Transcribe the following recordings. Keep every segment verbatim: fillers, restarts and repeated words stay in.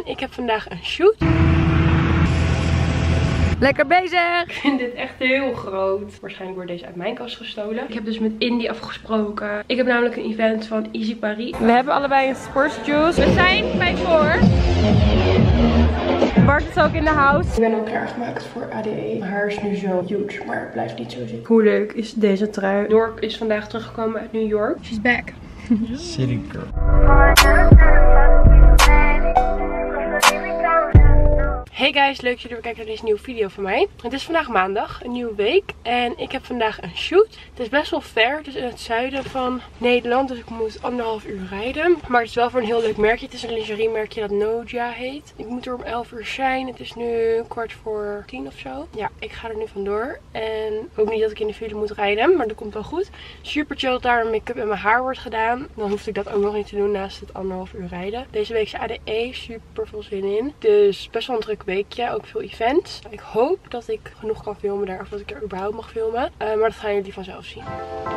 en ik heb vandaag een shoot. Lekker bezig! Ik vind dit echt heel groot. Waarschijnlijk wordt deze uit mijn kast gestolen. Ik heb dus met Indy afgesproken. Ik heb namelijk een event van Easy Paris. We hebben allebei een sportsjuice. We zijn bij voor. Bart is ook in de house. Ik ben ook klaargemaakt voor A D E. Mijn haar is nu zo huge, maar het blijft niet zo zitten. Hoe leuk is deze trui? Dork is vandaag teruggekomen uit New York. She's back. City girl. Hey guys, leuk dat jullie weer kijken naar deze nieuwe video van mij. Het is vandaag maandag, een nieuwe week. En ik heb vandaag een shoot. Het is best wel ver. Het is in het zuiden van Nederland. Dus ik moet anderhalf uur rijden. Maar het is wel voor een heel leuk merkje. Het is een lingerie merkje dat Noja heet. Ik moet er om elf uur zijn. Het is nu kwart voor tien of zo. Ja, ik ga er nu vandoor. En ook niet dat ik in de file moet rijden. Maar dat komt wel goed. Super chill dat daar mijn make-up en mijn haar wordt gedaan. Dan hoef ik dat ook nog niet te doen naast het anderhalf uur rijden. Deze week is A D E. Super veel zin in. Dus best wel een druk weekje, ook veel events. Ik hoop dat ik genoeg kan filmen daar, of dat ik er überhaupt mag filmen. Uh, maar dat gaan jullie vanzelf zien.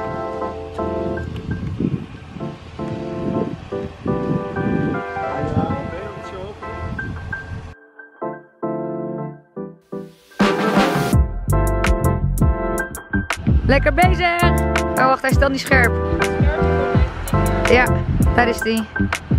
Lekker bezig! Oh wacht, hij staat niet scherp. Ja, daar is die.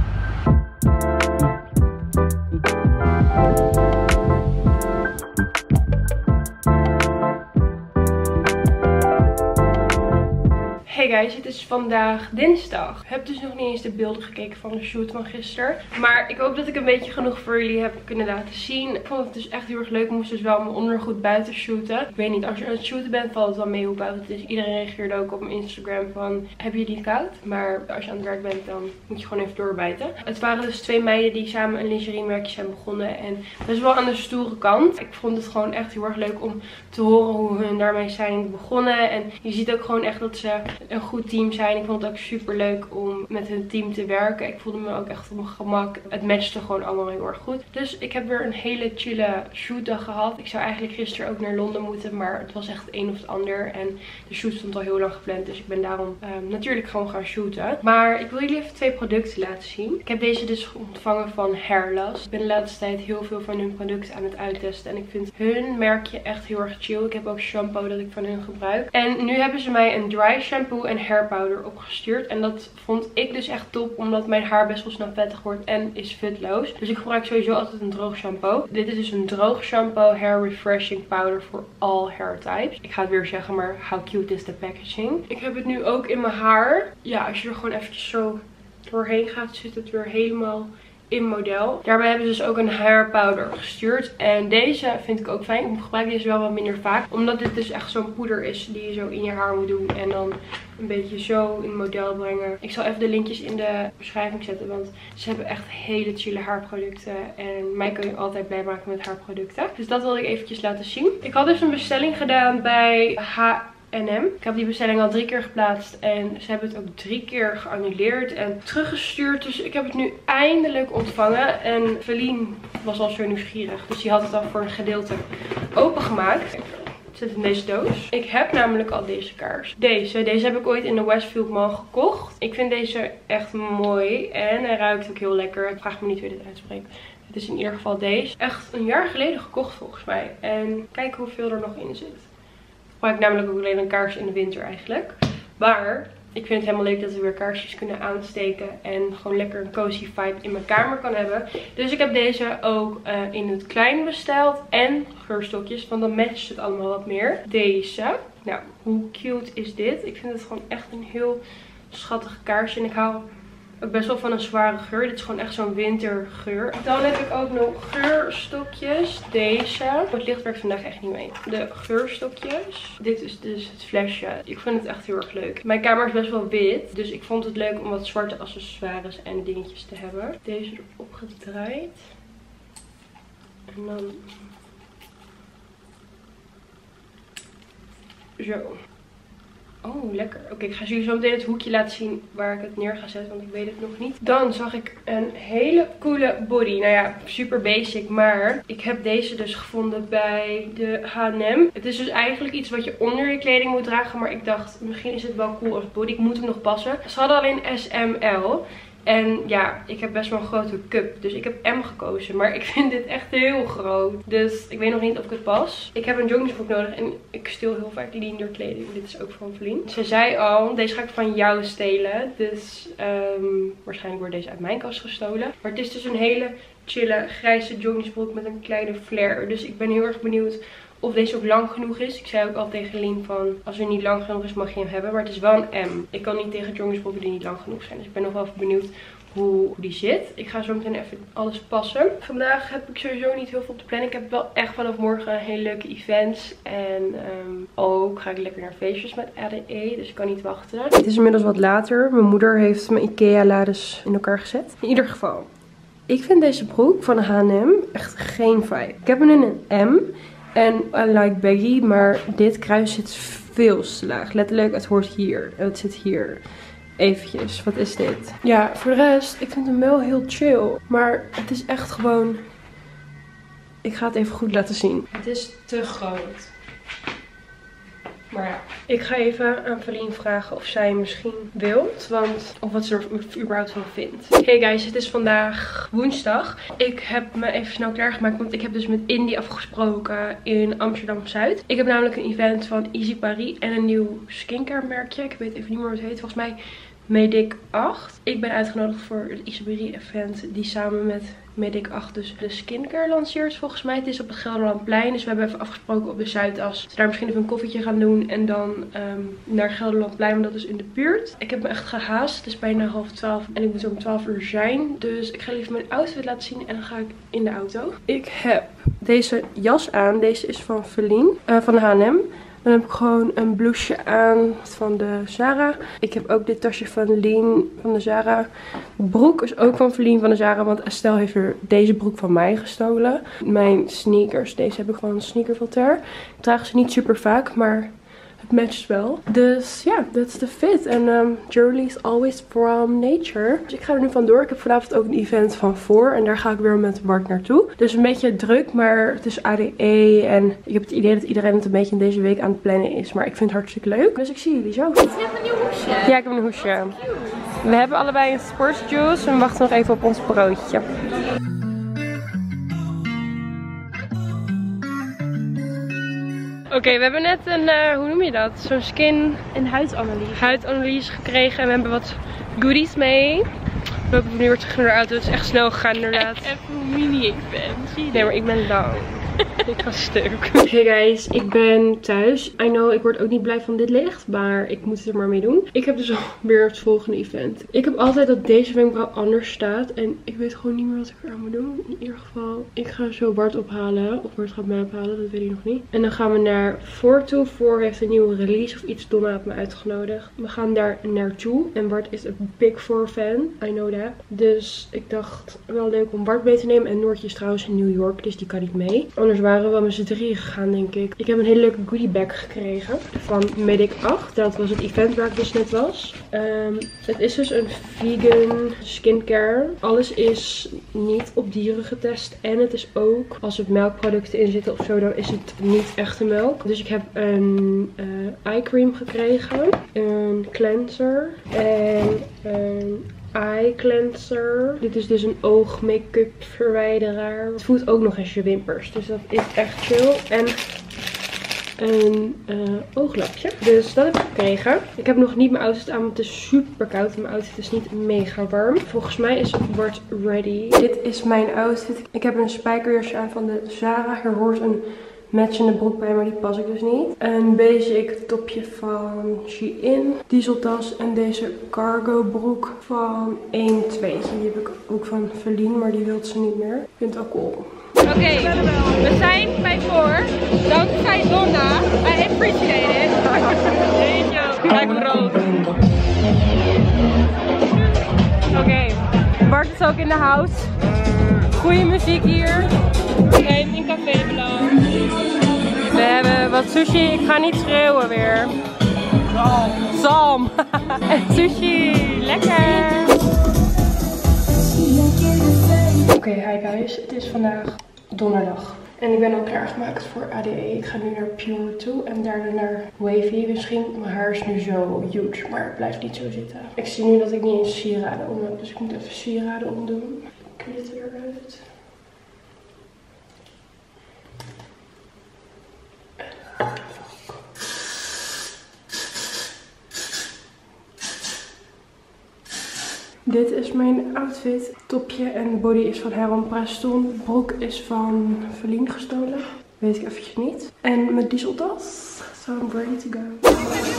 Hey guys, het is vandaag dinsdag. Ik heb dus nog niet eens de beelden gekeken van de shoot van gisteren. Maar ik hoop dat ik een beetje genoeg voor jullie heb kunnen laten zien. Ik vond het dus echt heel erg leuk. Ik moest dus wel mijn ondergoed buiten shooten. Ik weet niet, als je aan het shooten bent valt het wel mee hoe koud het is. Iedereen reageerde ook op mijn Instagram van, heb je het niet koud? Maar als je aan het werk bent, dan moet je gewoon even doorbijten. Het waren dus twee meiden die samen een lingerie merkje zijn begonnen. En best wel aan de stoere kant. Ik vond het gewoon echt heel erg leuk om te horen hoe hun daarmee zijn begonnen. En je ziet ook gewoon echt dat ze een goed team zijn. Ik vond het ook super leuk om met hun team te werken. Ik voelde me ook echt op mijn gemak. Het matchte gewoon allemaal heel erg goed. Dus ik heb weer een hele chille shootdag gehad. Ik zou eigenlijk gisteren ook naar Londen moeten, maar het was echt het een of het ander. En de shoot stond al heel lang gepland, dus ik ben daarom um, natuurlijk gewoon gaan shooten. Maar ik wil jullie even twee producten laten zien. Ik heb deze dus ontvangen van Hairlust. Ik ben de laatste tijd heel veel van hun producten aan het uittesten. En ik vind hun merkje echt heel erg chill. Ik heb ook shampoo dat ik van hun gebruik. En nu hebben ze mij een dry shampoo en hair powder opgestuurd. En dat vond ik dus echt top, omdat mijn haar best wel snel vettig wordt en is fitloos. Dus ik gebruik sowieso altijd een droog shampoo. Dit is dus een droog shampoo hair refreshing powder voor all hair types. Ik ga het weer zeggen, maar how cute is the packaging. Ik heb het nu ook in mijn haar. Ja, als je er gewoon eventjes zo doorheen gaat, zit het weer helemaal in model. Daarbij hebben ze dus ook een hair powder gestuurd. En deze vind ik ook fijn. Ik gebruik deze wel wat minder vaak. Omdat dit dus echt zo'n poeder is die je zo in je haar moet doen. En dan een beetje zo in model brengen. Ik zal even de linkjes in de beschrijving zetten. Want ze hebben echt hele chille haarproducten. En mij kan je altijd blij maken met haarproducten. Dus dat wilde ik eventjes laten zien. Ik had dus een bestelling gedaan bij H en M. Ik heb die bestelling al drie keer geplaatst en ze hebben het ook drie keer geannuleerd en teruggestuurd. Dus ik heb het nu eindelijk ontvangen. En Feline was al zo nieuwsgierig, dus die had het al voor een gedeelte opengemaakt. Het zit in deze doos. Ik heb namelijk al deze kaars. Deze. Deze heb ik ooit in de Westfield Mall gekocht. Ik vind deze echt mooi en hij ruikt ook heel lekker. Ik vraag me niet hoe je dit uitspreekt. Het is in ieder geval deze. Echt een jaar geleden gekocht volgens mij. En kijk hoeveel er nog in zit. Ik gebruik namelijk ook alleen een kaars in de winter eigenlijk. Maar ik vind het helemaal leuk dat we weer kaarsjes kunnen aansteken. En gewoon lekker een cozy vibe in mijn kamer kan hebben. Dus ik heb deze ook uh, in het klein besteld. En geurstokjes, want dan matcht het allemaal wat meer. Deze. Nou, hoe cute is dit? Ik vind het gewoon echt een heel schattig kaarsje. En ik hou ook best wel van een zware geur. Dit is gewoon echt zo'n wintergeur. Dan heb ik ook nog geurstokjes. Deze. Het licht werkt vandaag echt niet mee. De geurstokjes. Dit is dus het flesje. Ik vind het echt heel erg leuk. Mijn kamer is best wel wit. Dus ik vond het leuk om wat zwarte accessoires en dingetjes te hebben. Deze erop gedraaid. En dan zo. Oh, lekker. Oké, okay, ik ga jullie zo meteen het hoekje laten zien waar ik het neer ga zetten, want ik weet het nog niet. Dan zag ik een hele coole body. Nou ja, super basic, maar ik heb deze dus gevonden bij de H en M. Het is dus eigenlijk iets wat je onder je kleding moet dragen, maar ik dacht, misschien is het wel cool als body. Ik moet hem nog passen. Ze hadden alleen S M L. En ja, ik heb best wel een grote cup. Dus ik heb M gekozen. Maar ik vind dit echt heel groot. Dus ik weet nog niet of ik het pas. Ik heb een joggingsbroek nodig. En ik steel heel vaak die kleding. Dit is ook van Vlien. Ze zei al, deze ga ik van jou stelen. Dus um, waarschijnlijk wordt deze uit mijn kast gestolen. Maar het is dus een hele chille grijze joggingsbroek met een kleine flare. Dus ik ben heel erg benieuwd of deze ook lang genoeg is. Ik zei ook al tegen Lien van, als hij niet lang genoeg is mag je hem hebben. Maar het is wel een M. Ik kan niet tegen joggingsbroeken die niet lang genoeg zijn. Dus ik ben nog wel even benieuwd hoe die zit. Ik ga zo meteen even alles passen. Vandaag heb ik sowieso niet heel veel op de planning. Ik heb wel echt vanaf morgen hele leuke events. En um, ook ga ik lekker naar feestjes met A D E. Dus ik kan niet wachten. Het is inmiddels wat later. Mijn moeder heeft mijn Ikea lades in elkaar gezet. In ieder geval. Ik vind deze broek van H en M echt geen vibe. Ik heb hem in een M. En I like baggy, maar dit kruis zit veel te laag. Letterlijk, het hoort hier. Het zit hier. Eventjes, wat is dit? Ja, voor de rest, ik vind hem wel heel chill. Maar het is echt gewoon... Ik ga het even goed laten zien. Het is te groot. Maar ja, ik ga even aan Vlien vragen of zij misschien wilt. Want, of wat ze er überhaupt van vindt. Hey guys, het is vandaag woensdag. Ik heb me even snel klaargemaakt. Want ik heb dus met Indy afgesproken in Amsterdam-Zuid. Ik heb namelijk een event van Easy Paris en een nieuw skincare merkje. Ik weet even niet meer hoe het heet. Volgens mij Medic acht. Ik ben uitgenodigd voor het Easy Paris event die samen met Medic acht dus de skincare lanceert volgens mij. Het is op het Gelderlandplein. Dus we hebben even afgesproken op de Zuidas. Dus daar misschien even een koffietje gaan doen. En dan um, naar Gelderlandplein. Want dat is in de buurt. Ik heb me echt gehaast. Het is bijna half twaalf. En ik moet om twaalf uur zijn. Dus ik ga even mijn outfit laten zien. En dan ga ik in de auto. Ik heb deze jas aan. Deze is van Vlien. Uh, van de H en M. Dan heb ik gewoon een blouseje aan van de Zara. Ik heb ook dit tasje van Lien van de Zara. Broek is ook van Vlien van de Zara. Want Estelle heeft er deze broek van mij gestolen. Mijn sneakers. Deze heb ik gewoon een sneakerfilter. Ik draag ze niet super vaak. Maar het matcht wel. Dus ja, dat is de fit. En um, jewelry is always from nature. Dus ik ga er nu vandoor. Ik heb vanavond ook een event van voor. En daar ga ik weer met Bart naartoe. Dus een beetje druk. Maar het is A D E. En ik heb het idee dat iedereen het een beetje in deze week aan het plannen is. Maar ik vind het hartstikke leuk. Dus ik zie jullie zo. Je hebt een nieuw hoesje. Ja, ik heb een hoesje. We hebben allebei een sportsjuice. En we wachten nog even op ons broodje. Oké, okay, we hebben net een, uh, hoe noem je dat? Zo'n skin... Een huidanalyse. Huidanalyse gekregen en we hebben wat goodies mee. We lopen nu weer terug naar de auto, het is echt snel gegaan inderdaad. Kijk even hoe mini ik ben, zie je? Nee, maar ik ben lang. Ik ga stuk. Hey guys, ik ben thuis. I know, ik word ook niet blij van dit licht, maar ik moet het er maar mee doen. Ik heb dus alweer het volgende event. Ik heb altijd dat deze wenkbrauw anders staat en ik weet gewoon niet meer wat ik eraan moet doen. In ieder geval, ik ga zo Bart ophalen. Of Bart gaat mij ophalen, dat weet ik nog niet. En dan gaan we naar Voor toe. Voor heeft een nieuwe release of iets dom heeft me uitgenodigd. We gaan daar naartoe. En Bart is een Big Four fan. I know that. Dus ik dacht, wel leuk om Bart mee te nemen. En Noortje is trouwens in New York, dus die kan niet mee. Anders waren we met z'n drieën gegaan, denk ik. Ik heb een hele leuke goodie bag gekregen van Medic acht. Dat was het event waar ik dus net was. Um, het is dus een vegan skincare. Alles is niet op dieren getest. En het is ook, als er melkproducten in zitten of zo, dan is het niet echte melk. Dus ik heb een uh, eye cream gekregen. Een cleanser. En een eye cleanser. Dit is dus een oog make-up verwijderaar. Het voelt ook nog eens je wimpers. Dus dat is echt chill. En een uh, ooglapje. Dus dat heb ik gekregen. Ik heb nog niet mijn outfit aan, want het is super koud. En mijn outfit is niet mega warm. Volgens mij is het Bart ready. Dit is mijn outfit. Ik heb een spijkerjasje aan van de Zara. Er hoort een matchende broek bij, maar die pas ik dus niet. Een basic topje van Shein. Dieseltas en deze cargo broek van één twee. Die heb ik ook van Vlien, maar die wil ze niet meer. Ik vind het ook cool. Oké, okay, we zijn bij Voor. Dankzij Donna. I appreciate it. Kijk brood. Oké, okay. Bart is ook in de house. Goeie muziek hier. We zijn in Café Blanc. We hebben wat sushi. Ik ga niet schreeuwen weer. Zalm. Zalm. En sushi. Lekker. Oké, okay, hi guys. Het is vandaag donderdag. En ik ben ook klaargemaakt voor A D E. Ik ga nu naar Pure toe en daarna naar Wavy misschien. Mijn haar is nu zo huge, maar het blijft niet zo zitten. Ik zie nu dat ik niet eens sieraden om heb, dus ik moet even sieraden omdoen. Glitter eruit. Dit is mijn outfit. Topje en body is van Heron Preston. Broek is van Verlien gestolen. Weet ik eventjes niet. En mijn dieseltas. So I'm ready to go.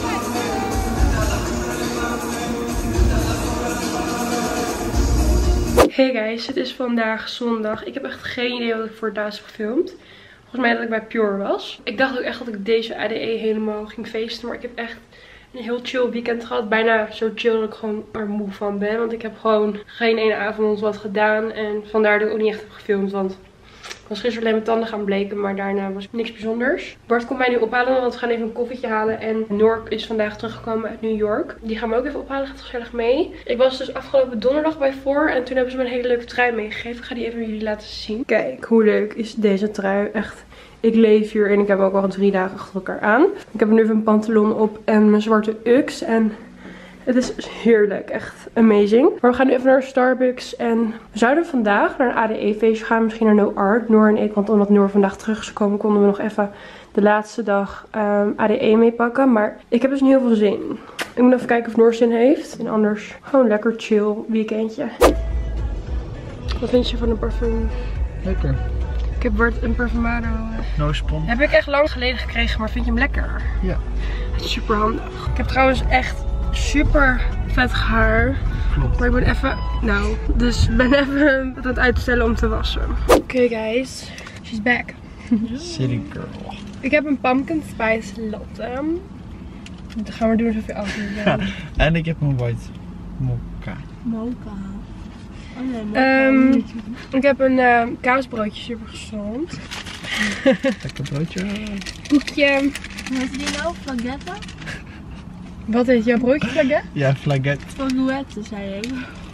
Hey guys, het is vandaag zondag. Ik heb echt geen idee wat ik voor het laatst heb gefilmd. Volgens mij dat ik bij Pure was. Ik dacht ook echt dat ik deze A D E helemaal ging feesten. Maar ik heb echt een heel chill weekend gehad. Bijna zo chill dat ik gewoon er moe van ben. Want ik heb gewoon geen ene avond wat gedaan. En vandaar dat ik ook niet echt heb gefilmd. Want ik was gisteren alleen mijn tanden gaan bleken. Maar daarna was niks bijzonders. Bart komt mij nu ophalen. Want we gaan even een koffietje halen. En Noor is vandaag teruggekomen uit New York. Die gaan me ook even ophalen. Gaat gezellig mee. Ik was dus afgelopen donderdag bij Voor. En toen hebben ze me een hele leuke trui meegegeven. Ik ga die even aan jullie laten zien. Kijk, hoe leuk is deze trui. Echt. Ik leef hier en ik heb hem ook al drie dagen achter elkaar aan. Ik heb nu even een pantalon op en mijn zwarte Ux. En het is heerlijk. Echt amazing. Maar we gaan nu even naar Starbucks. En we zouden vandaag naar een A D E feestje gaan. Misschien naar No Art. Noor en ik. Want omdat Noor vandaag terug is gekomen konden we nog even de laatste dag um, A D E meepakken. Maar ik heb dus niet heel veel zin. Ik moet even kijken of Noor zin heeft. En anders gewoon lekker chill weekendje. Wat vind je van de parfum? Lekker. Ik heb Bart een Perfumado. No spon. Heb ik echt lang geleden gekregen, maar vind je hem lekker? Ja. Het is super handig. Ik heb trouwens echt super vet haar. Klopt. Maar ik ben even, nou, dus ik ben even het uitstellen om te wassen. Oké okay guys, she's back. City girl. Ik heb een pumpkin spice latte. Dat gaan we doen alsof je af moet Ja, en ik heb een white mocha. Mocha. Oh nee, mocha. Um, ik heb een uh, kaasbroodje, super gezond. Lekker broodje. Koekje. Wat is die nou? Flagetta? Wat heet jouw broodje, Flagget? Ja, flagette. Flaguette, zei ik.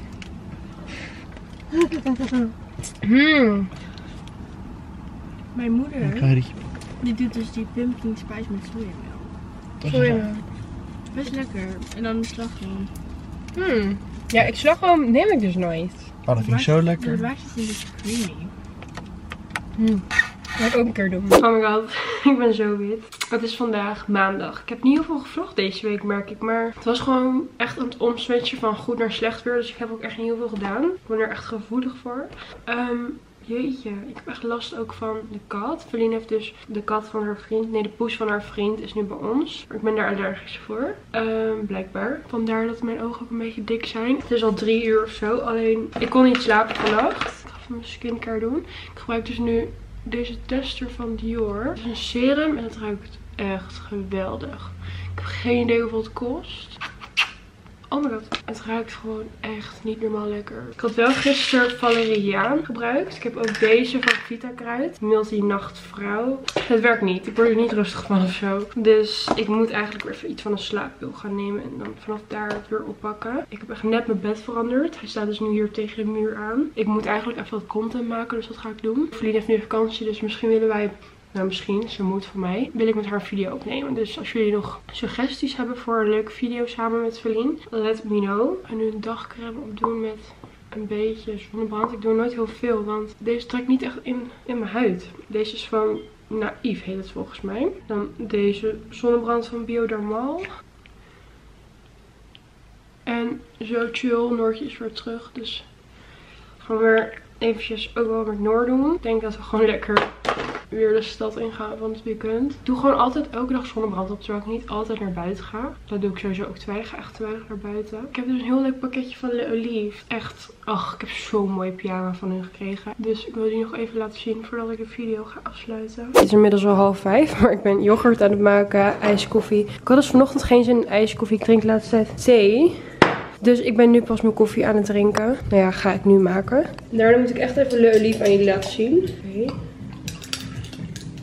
Hmm. Mijn moeder, Ik ga die. die doet dus die pumpkin spice met sojamelk. Sorry. Best lekker. En dan de slagroom. Hmm. Ja, ik slagroom neem ik dus nooit. Oh, dat vind ik zo De lekker. laatste is een beetje creamy. Hmm. Dat ga ik ook een keer doen. Oh my god, ik ben zo wit. Het is vandaag maandag. Ik heb niet heel veel gevlogd deze week, merk ik. Maar het was gewoon echt aan het omswitchen van goed naar slecht weer. Dus ik heb ook echt niet heel veel gedaan. Ik ben er echt gevoelig voor. Um, jeetje, ik heb echt last ook van de kat. Verlien heeft dus de kat van haar vriend. Nee, de poes van haar vriend is nu bij ons. Maar ik ben daar allergisch voor. Um, blijkbaar. Vandaar dat mijn ogen ook een beetje dik zijn. Het is al drie uur of zo. Alleen, ik kon niet slapen vannacht. Ik ga even mijn skincare doen. Ik gebruik dus nu deze tester van Dior. Het is een serum en het ruikt echt geweldig. Ik heb geen idee hoeveel het kost. Oh my god, het ruikt gewoon echt niet normaal lekker. Ik had wel gisteren valeriaan gebruikt. Ik heb ook deze van Vita Kruid. Multi Nachtvrouw. Het werkt niet. Ik word er niet rustig van of zo. Dus ik moet eigenlijk weer even iets van een slaappil gaan nemen. En dan vanaf daar het weer oppakken. Ik heb echt net mijn bed veranderd. Hij staat dus nu hier tegen de muur aan. Ik moet eigenlijk even wat content maken. Dus dat ga ik doen. Verlien heeft nu vakantie. Dus misschien willen wij... Nou, misschien, ze moet van mij, wil ik met haar een video opnemen. Dus als jullie nog suggesties hebben voor een leuke video samen met Verlien, let me know. En nu een dagcreme opdoen met een beetje zonnebrand. Ik doe nooit heel veel, want deze trekt niet echt in, in mijn huid. Deze is van Naïef, heet het volgens mij. Dan deze zonnebrand van Biodermal. En zo chill, Noortje is weer terug. Dus gewoon weer eventjes ook wel met Noor doen. Ik denk dat we gewoon lekker weer de stad ingaan van het weekend. Ik doe gewoon altijd elke dag zonnebrand op, terwijl ik niet altijd naar buiten ga. Dat doe ik sowieso ook terwijl ik ga echt te weinig naar buiten. Ik heb dus een heel leuk pakketje van Le Olive. Echt, ach, ik heb zo'n mooie pyjama van hun gekregen. Dus ik wil die nog even laten zien voordat ik de video ga afsluiten. Het is inmiddels al half vijf, maar ik ben yoghurt aan het maken, ijskoffie. Ik had dus vanochtend geen zin in ijskoffie. Ik drink de laatste tijd thee. Dus ik ben nu pas mijn koffie aan het drinken. Nou ja, ga ik nu maken. Daarna moet ik echt even Le Olive aan jullie laten zien. Okay.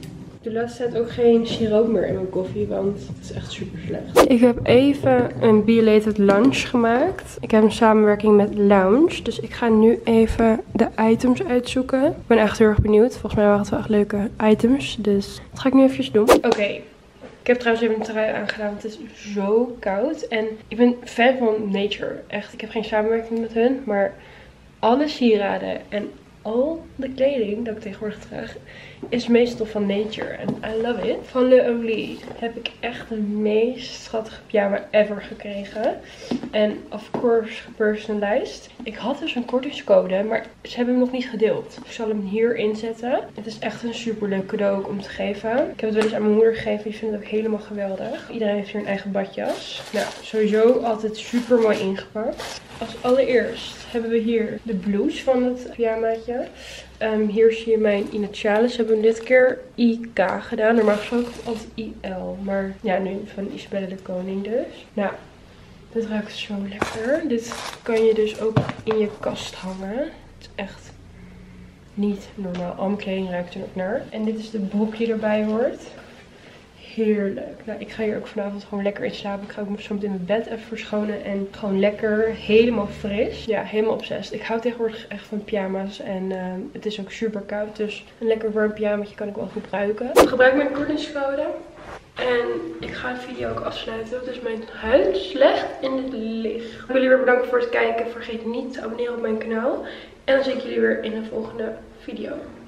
De laatste tijd ook geen siroop meer in mijn koffie, want het is echt super slecht. Ik heb even een belated lunch gemaakt. Ik heb een samenwerking met Lounge, dus ik ga nu even de items uitzoeken. Ik ben echt heel erg benieuwd. Volgens mij waren het wel echt leuke items, dus dat ga ik nu even doen. Oké. Okay. Ik heb trouwens even een trui aangedaan, want het is zo koud. En ik ben fan van Nature. Echt, ik heb geen samenwerking met hun. Maar alle sieraden en al de kleding dat ik tegenwoordig draag is meestal van Nature. En I love it. Van Le Olie heb ik echt de meest schattige pyjama ever gekregen. En of course gepersonalized. Ik had dus een kortingscode, maar ze hebben hem nog niet gedeeld. Ik zal hem hier inzetten. Het is echt een super leuk cadeau ook om te geven. Ik heb het wel eens aan mijn moeder gegeven. Die vindt het ook helemaal geweldig. Iedereen heeft hier een eigen badjas. Nou, sowieso altijd super mooi ingepakt. Als allereerst hebben we hier de blouse van het pyjamaatje. Um, hier zie je mijn initiales. Hebben we dit keer I K gedaan. Normaal gesproken altijd I L. Maar ja, nu van Isabelle de Koning dus. Nou, dit ruikt zo lekker. Dit kan je dus ook in je kast hangen. Het is echt niet normaal. Al mijn kleding ruikt er ook naar. En dit is de broek die erbij hoort. Heerlijk. Nou, ik ga hier ook vanavond gewoon lekker in slapen. Ik ga ook zo meteen mijn bed even verschonen. En gewoon lekker helemaal fris. Ja, helemaal obsessed. Ik hou tegenwoordig echt van pyjama's. En uh, het is ook super koud. Dus een lekker warm pyjamaatje kan ik wel gebruiken. Ik gebruik mijn kortingscode. En ik ga de video ook afsluiten. Dus mijn huid slecht in het licht. Ik wil jullie weer bedanken voor het kijken. Vergeet niet te abonneren op mijn kanaal. En dan zie ik jullie weer in de volgende video.